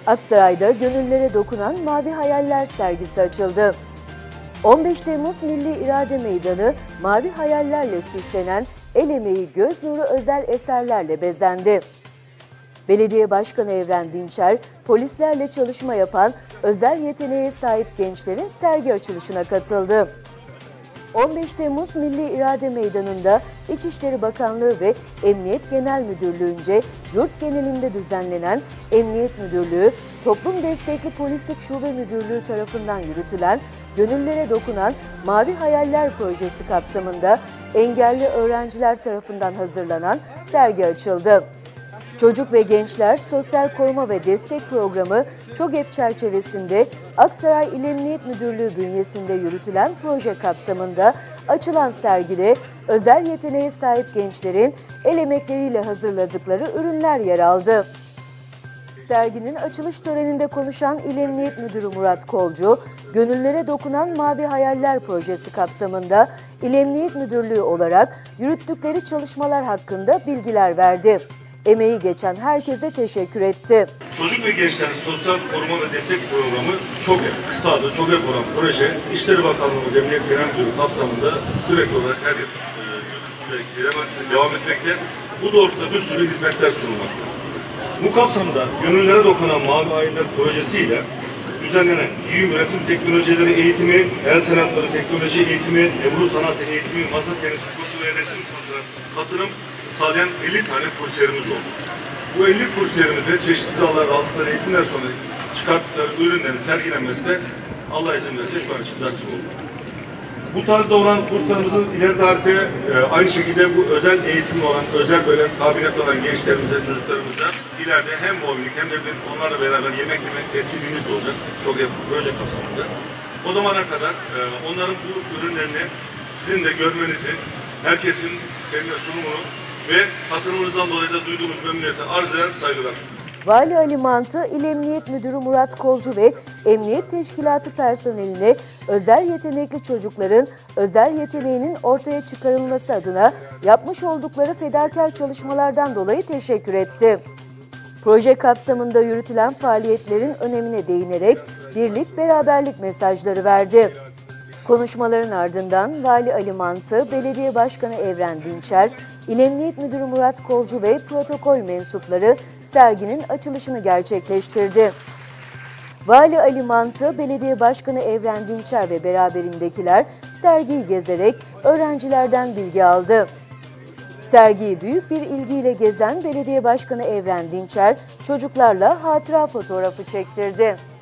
Aksaray'da gönüllere dokunan Mavi Hayaller sergisi açıldı. 15 Temmuz Milli İrade Meydanı mavi hayallerle süslenen el emeği göz nuru özel eserlerle bezendi. Belediye Başkanı Evren Dinçer, polislerle çalışma yapan özel yeteneğe sahip gençlerin sergi açılışına katıldı. 15 Temmuz Milli İrade Meydanı'nda İçişleri Bakanlığı ve Emniyet Genel Müdürlüğü'nce yurt genelinde düzenlenen Emniyet Müdürlüğü, Toplum Destekli Polislik Şube Müdürlüğü tarafından yürütülen Gönüllere Dokunan Mavi Hayaller projesi kapsamında engelli öğrenciler tarafından hazırlanan sergi açıldı. Çocuk ve Gençler Sosyal Koruma ve Destek Programı ÇOGEP çerçevesinde Aksaray İl Emniyet Müdürlüğü bünyesinde yürütülen proje kapsamında açılan sergide özel yeteneğe sahip gençlerin el emekleriyle hazırladıkları ürünler yer aldı. Serginin açılış töreninde konuşan İl Emniyet Müdürü Murat Kolcu, Gönüllere Dokunan Mavi Hayaller projesi kapsamında İl Emniyet Müdürlüğü olarak yürüttükleri çalışmalar hakkında bilgiler verdi. Emeği geçen herkese teşekkür etti. Çocuk ve Gençler Sosyal Koruma ve Destek Programı ÇOGEP, kısa adı ÇOGEP olan proje, İçişleri Bakanlığımız Emniyet Genel Müdürlüğü kapsamında sürekli olarak her yıl devam etmekte. Bu doğrultuda bir sürü hizmetler sunulmakta. Bu kapsamda Gönüllere Dokunan Mavi Hayaller projesiyle düzenlenen giyim üretim teknolojileri eğitimi, el sanatları teknoloji eğitimi, ebru sanatı eğitimi, masa tenisi kursu ve resim kursuna katılım sağlayan 50 tane kursiyerimiz oldu. Bu 50 kursiyerimize çeşitli dallarda aldıkları eğitimler sonra çıkarttıkları ürünlerin sergilenmesi de Allah izin verirse şu an için nasip oldu. Bu tarzda olan kurslarımızın ileri tarihte aynı şekilde bu özel eğitimli olan, özel böyle kabiliyetli olan gençlerimize, çocuklarımıza ileride hem mobillik hem de onlarla beraber yemek etkinliğimiz de olacak. Çok yakın proje kapsamında. O zamana kadar onların bu ürünlerini sizin de görmenizi, herkesin seninle sunumunu ve katılımınızdan dolayı da duyduğumuz memnuniyeti arz eder, saygılar. Vali Ali Mantı, İl Emniyet Müdürü Murat Kolcu ve Emniyet Teşkilatı personeline özel yetenekli çocukların özel yeteneğinin ortaya çıkarılması adına yapmış oldukları fedakar çalışmalardan dolayı teşekkür etti. Proje kapsamında yürütülen faaliyetlerin önemine değinerek birlik, beraberlik mesajları verdi. Konuşmaların ardından Vali Ali Mantı, Belediye Başkanı Evren Dinçer, İl Emniyet Müdürü Murat Kolcu ve protokol mensupları serginin açılışını gerçekleştirdi. Vali Ali Mantı, Belediye Başkanı Evren Dinçer ve beraberindekiler sergiyi gezerek öğrencilerden bilgi aldı. Sergiyi büyük bir ilgiyle gezen Belediye Başkanı Evren Dinçer, çocuklarla hatıra fotoğrafı çektirdi.